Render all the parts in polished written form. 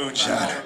moonshine.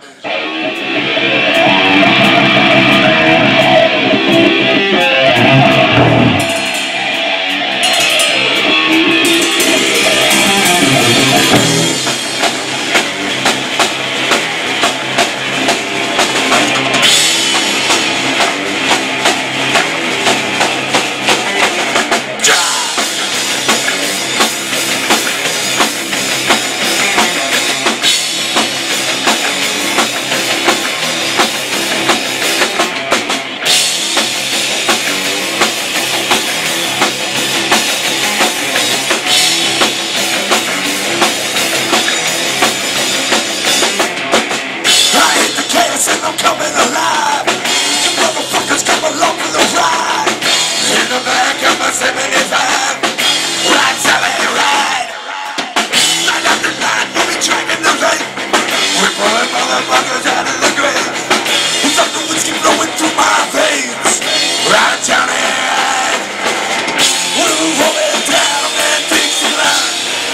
And I'm coming alive. You motherfuckers come along for the ride. In the back of my 75, ride, Sally, ride. Line after line, we'll be tracking the rain. We're pulling motherfuckers out of the grave. We've got the whiskey flowing through my veins. Ride, Johnny, ride. We're rolling down that Dixie line.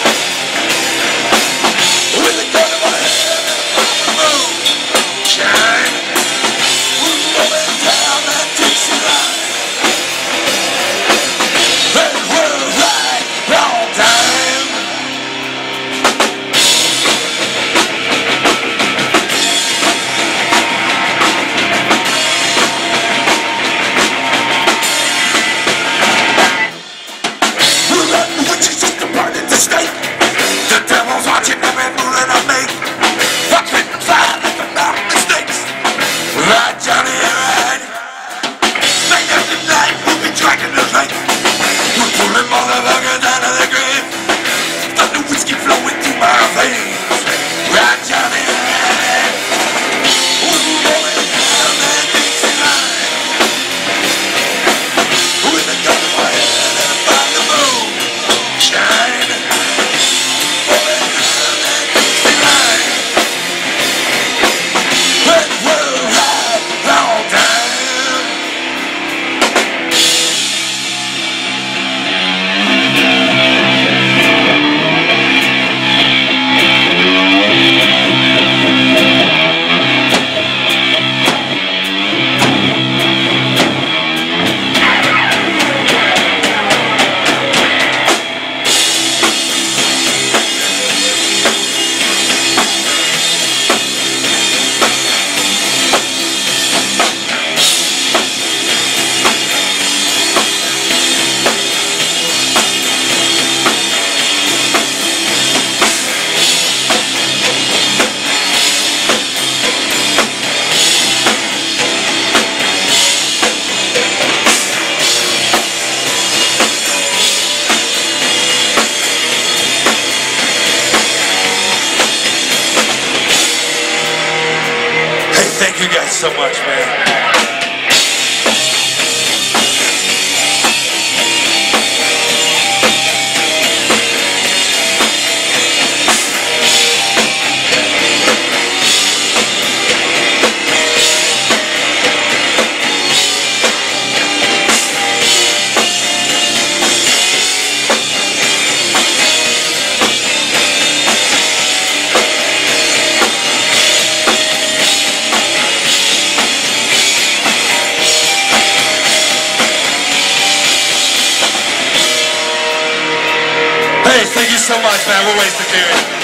With a gun in my head and a pop and move. Shine. We're rolling down that Dixie line. And we'll ride all time. We're letting witches just to burn at the stake. The devil's watching every move that I make. Fucking fly like a mountain of snakes. Ride, Johnny, ride. Night after night, we'll be tracking the rain. We're pulling motherfuckers out of the grave. Got the whiskey flowing through my veins. Ride, Johnny, ride. We're rolling down that Dixie line. With a gun in my hand and a bottle of moon. Shine. Rolling down that Dixie line. And we'll ride all time. Hey, thank you guys so much, man. Hey, thank you so much, man. We're wasted here.